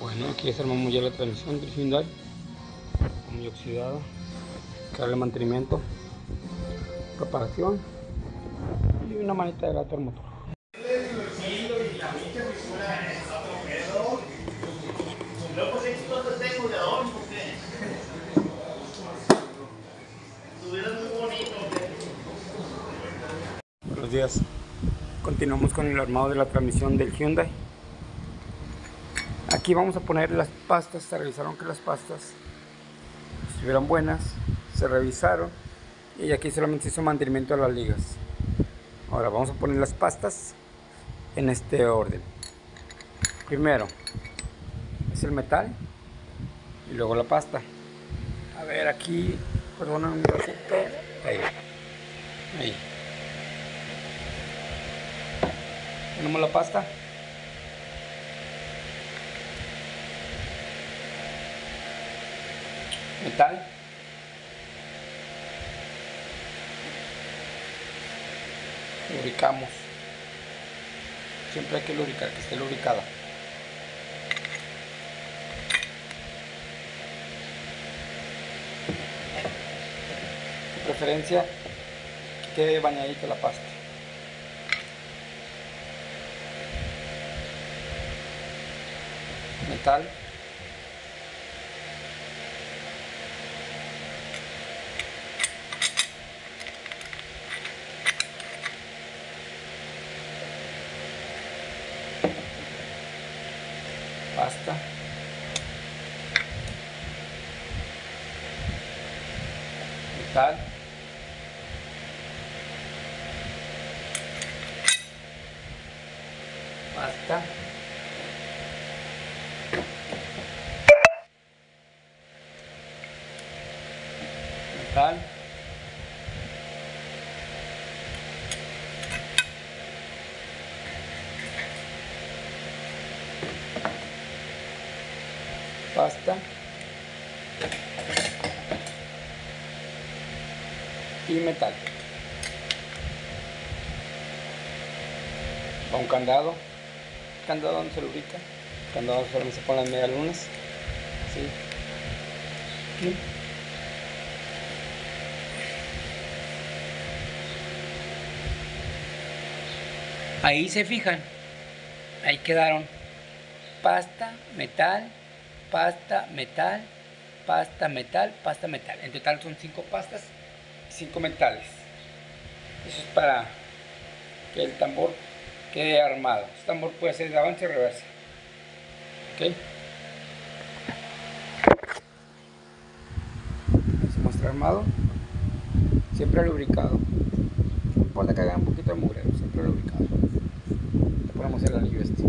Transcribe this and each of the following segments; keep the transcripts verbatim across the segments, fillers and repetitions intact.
Bueno, aquí desarmamos ya la transmisión del Hyundai, muy oxidada, darle mantenimiento, reparación y una manita de gato al motor. Buenos días, continuamos con el armado de la transmisión del Hyundai. Aquí vamos a poner las pastas. Se revisaron que las pastas estuvieran buenas, se revisaron y aquí solamente se hizo mantenimiento a las ligas. Ahora vamos a poner las pastas en este orden. Primero es el metal y luego la pasta. A ver, aquí, perdona un ratito. Ahí, ahí. Tenemos la pasta. Metal. Lubricamos. Siempre hay que lubricar, que esté lubricada. De preferencia que quede bañadita la pasta. Metal. Pasta. Metal. Pasta. Metal. Pasta y metal. Va un candado. Candado donde se lubrica. Candado solo se pone en media lunas. ¿Sí? Aquí. Ahí se fijan. Ahí quedaron pasta, metal, pasta, metal, pasta, metal, pasta, metal. En total son cinco pastas y cinco metales. Eso es para que el tambor quede armado. Este tambor puede ser de avance y reversa. ¿Ok? Ahí se muestra armado. Siempre lubricado. No importa que haga un poquito de mugrero, siempre lubricado. Le ponemos el anillo este.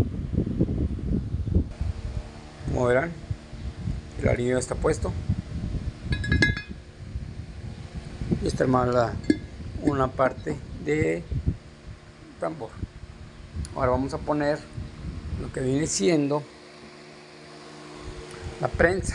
Como verán, el anillo está puesto y está armada una parte de tambor. Ahora vamos a poner lo que viene siendo la prensa,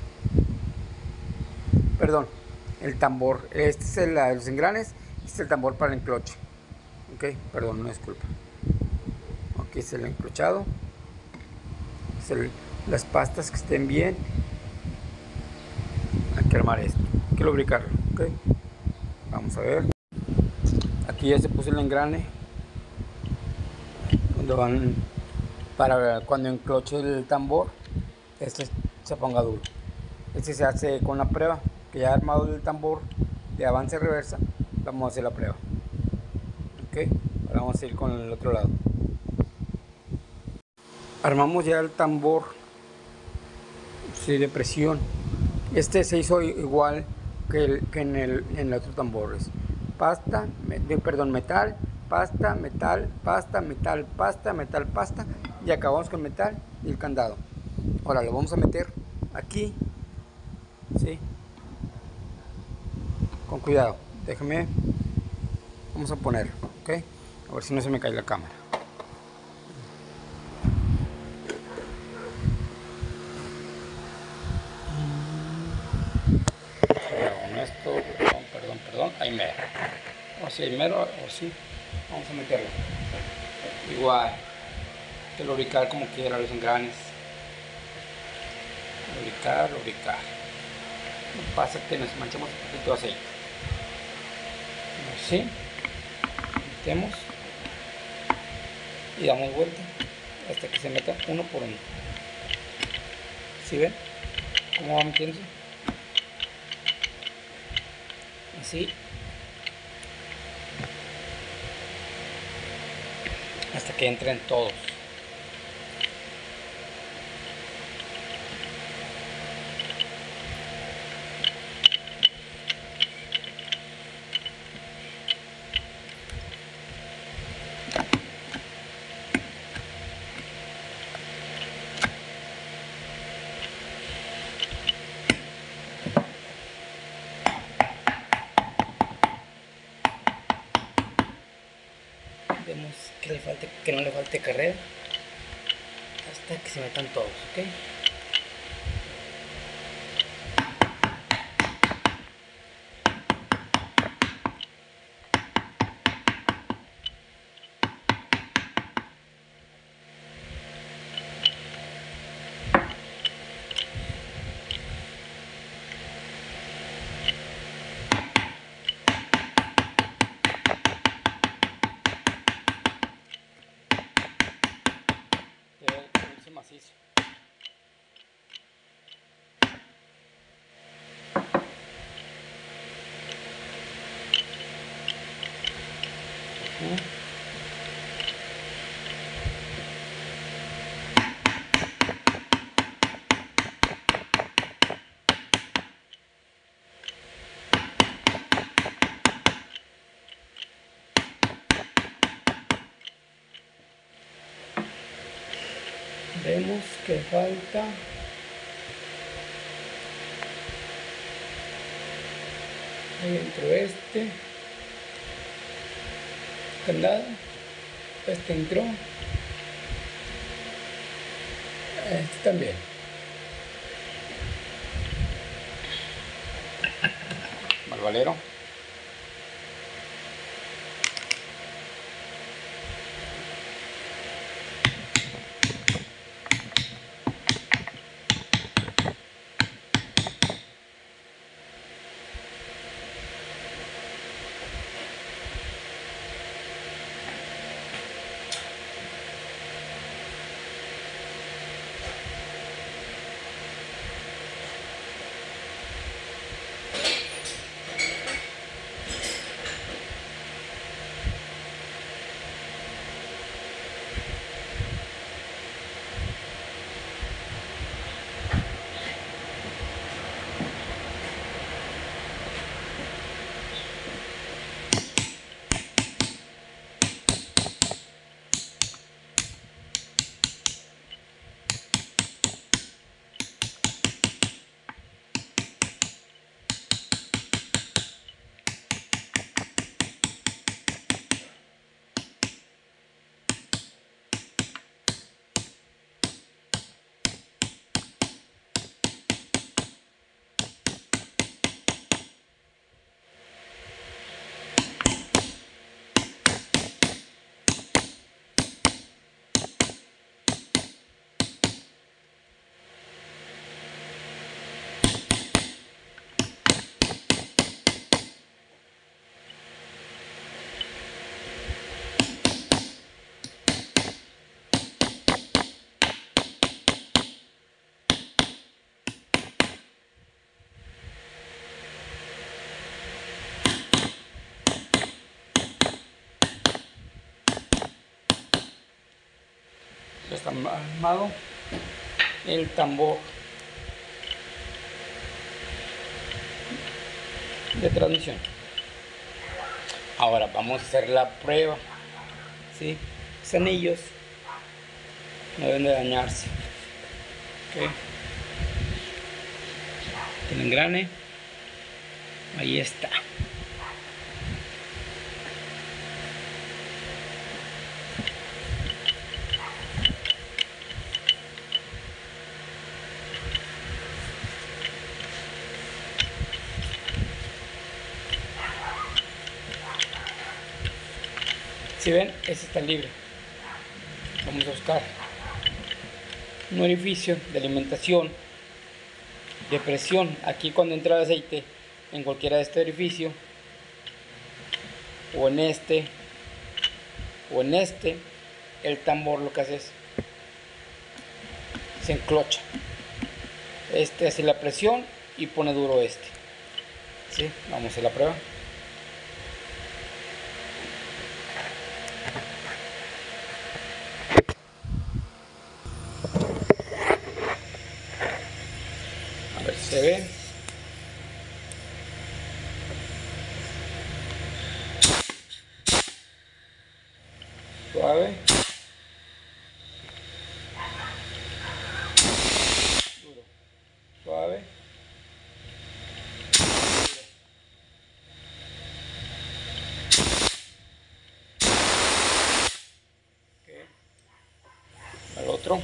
perdón, el tambor. Este es el de los engranes, este es el tambor para el encloche. Ok, perdón, no disculpa. Aquí es el enclochado, es el las pastas que estén bien. Hay que armar esto, hay que lubricarlo. Okay. Vamos a ver, aquí ya se puso el engrane donde van para cuando encloche el tambor, este se ponga duro. Este se hace con la prueba que ya armado el tambor de avance y reversa. Vamos a hacer la prueba. Ok, ahora vamos a ir con el otro lado. Armamos ya el tambor, sí, de presión. Este se hizo igual que, el, que en, el, en el otro tambor. Es pasta, me, perdón, metal, pasta, metal, pasta, metal, pasta, metal, pasta. Y acabamos con metal y el candado. Ahora lo vamos a meter aquí, ¿sí? Con cuidado. Déjame. Vamos a poner, ¿ok? A ver si no se me cae la cámara. Esto, perdón, perdón, perdón, ahí mero, o si hay mero, o sí, vamos a meterlo, igual, que lubricar como quiera los engranes, lubricar, lubricar. No pasa que nos manchamos un poquito de aceite. Así, metemos y damos vuelta hasta que se meta uno por uno. ¿Sí ven cómo va metiéndose? Así hasta que entren todos. Vemos que, le falte, que no le falte carrera hasta que se metan todos, ¿ok? Debe ponerse macizo. Uh-huh. Vemos que falta ahí dentro este candado, este entró, este también. Malvalero. Ya está armado el tambor de transmisión. Ahora vamos a hacer la prueba. ¿Sí? Los anillos no deben de dañarse. ¿Okay? El engrane, ahí está. Si ven, ese está libre. Vamos a buscar un orificio de alimentación de presión. Aquí cuando entra el aceite en cualquiera de este orificio, o en este, o en este, el tambor lo que hace es se enclocha. Este hace la presión y pone duro este. ¿Sí? Vamos a hacer la prueba. A ver si se ve. Suave. Duro. Suave. Okay. Al otro.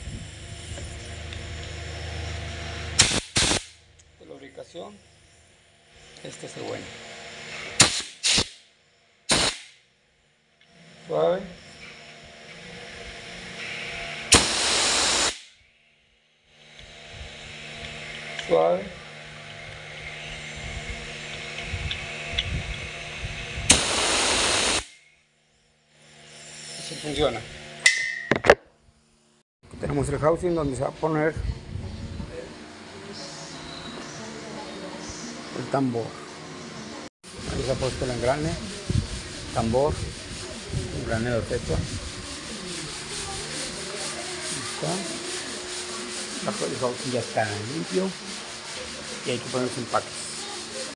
De lubricación. Este es el bueno. Suave. Suave. Así funciona. Aquí tenemos el housing donde se va a poner el tambor. Ahí se ha puesto el engrane, tambor, engrane de techo. Listo. El housing ya está limpio y hay que poner los empaques.